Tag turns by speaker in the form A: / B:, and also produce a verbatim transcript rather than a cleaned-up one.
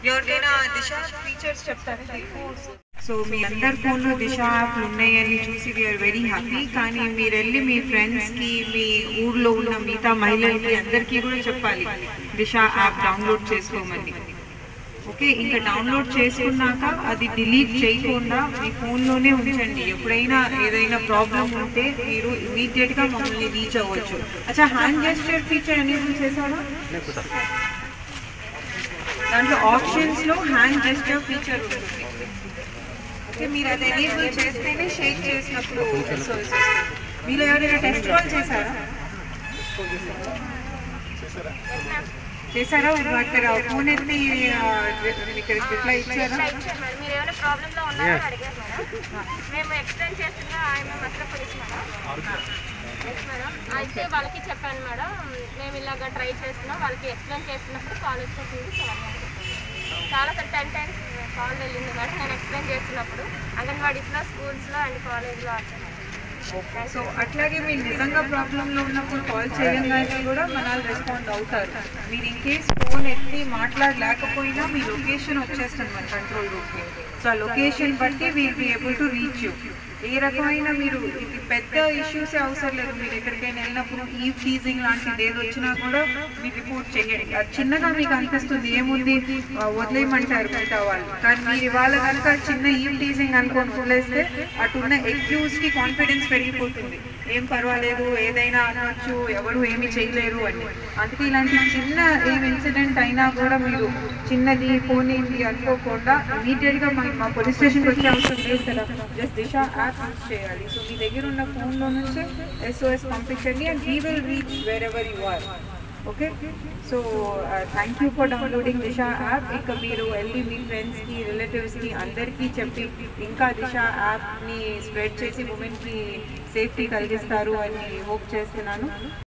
A: ఎవరికైనా దిశ ఫీచర్స్ చెప్తారా? సో మీ అందరి ఫోన్లో దిశ యాప్లు ఉన్నాయని చూసి వీఆర్ వెరీ హ్యాపీ. కానీ మీరు వెళ్ళి మీ ఫ్రెండ్స్కి, మీ ఊర్లో ఉన్న మిగతా మహిళలకి అందరికీ కూడా చెప్పాలి దిశ యాప్ డౌన్లోడ్ చేసుకోమని. ఓకే, ఇంకా డౌన్లోడ్ చేసుకున్నాక అది డిలీట్ చేయకుండా మీ ఫోన్లోనే ఉంచండి. ఎప్పుడైనా ఏదైనా ప్రాబ్లం ఉంటే మీరు ఇమీడియట్గా మమ్మల్ని రీచ్ అవ్వచ్చు. అచ్చా, హ్యాండ్ జెస్చర్ ఫీచర్ ఎనేబుల్ చేశారా? దాంట్లో ఆప్షన్స్లో హ్యాండ్ జెస్చర్ ఫీచర్ ఉంటుంది. ఓకే, మీరు అది ఎనేబుల్ చేస్తేనే షేక్ చేసినప్పుడు ఎస్ఓఎస్ వస్తుంది. మీరు ఎవరైనా టెస్ట్ కాల్ చేశారా? చేశారా? అక్కడ ఫోన్ ఎత్తి ఇక్కడ రిప్లై ఇచ్చారా?
B: అయితే వాళ్ళకి చెప్పాను మేడం, మేము ఇలాగ ట్రై చేస్తున్నాం, వాళ్ళకి ఎక్స్ప్లెయిన్ చేస్తున్నప్పుడు కాలేజ్ చాలా సార్ టెన్ టైమ్స్ కాల్ వెళ్ళింది మేడం. నేను ఎక్స్ప్లెయిన్ చేస్తున్నప్పుడు అంగన్వాడీస్లో, స్కూల్స్లో అండ్ కాలేజ్లో వచ్చాను.
A: సో అట్లాగే మీరు నిజంగా ప్రాబ్లంలో ఉన్నప్పుడు కాల్ చేయగానే కూడా మన రెస్పాండ్ అవుతారు. మీరు ఇన్ కేస్ ఫోన్ ఎత్తి మాట్లాడలేకపోయినా మీ లొకేషన్ వచ్చేస్తుంది మన కంట్రోల్ రూమ్కి. సో ఆ లొకేషన్ బట్టి we'll be able to reach you. ఏ రకమైన మీరు ఇది పెద్ద ఇష్యూసే అవసరం లేదు. మీరు ఎక్కడికైనా వెళ్ళినప్పుడు ఈవ్ టీజింగ్ లాంటిది ఏది వచ్చినా కూడా మీరు రిపోర్ట్ చేయండి. అది చిన్నగా మీకు అనిపిస్తుంది, ఏముంది వదిలేయమంటారు మిగతా వాళ్ళు. కానీ మీరు ఇవాళ కనుక చిన్న ఈవ్ టీజింగ్ అనుకోని వదిలేస్తే అటున్న ఎక్యూజ్కి కాన్ఫిడెన్స్ పెరిగిపోతుంది. ఏం పర్వాలేదు, ఏదైనా అనవచ్చు, ఎవరు ఏమి చేయలేరు అని. అందుకే ఇలాంటి చిన్న ఏం ఇన్సిడెంట్ అయినా కూడా మీరు చిన్నది పోనీది అనుకోకుండా ఇమీడియట్గా మా పోలీస్ స్టేషన్కి వచ్చే అవసరం లేదు కదా, జస్ట్ దిశ యాప్ యూజ్ చేయాలి. సో మీ దగ్గర ఉన్న ఫోన్లో నుంచి ఎస్ఓఎస్ పంపించండి and we will reach wherever you are. Okay, so thank you for downloading Disha app. ఇక మీరు వెళ్ళి మీ ఫ్రెండ్స్కి, రిలేటివ్స్కి అందరికీ చెప్పి ఇంకా దిశ యాప్ని స్ప్రెడ్ చేసి ఉమెన్కి సేఫ్టీ కలిగిస్తారు అని హోప్ చేస్తున్నాను.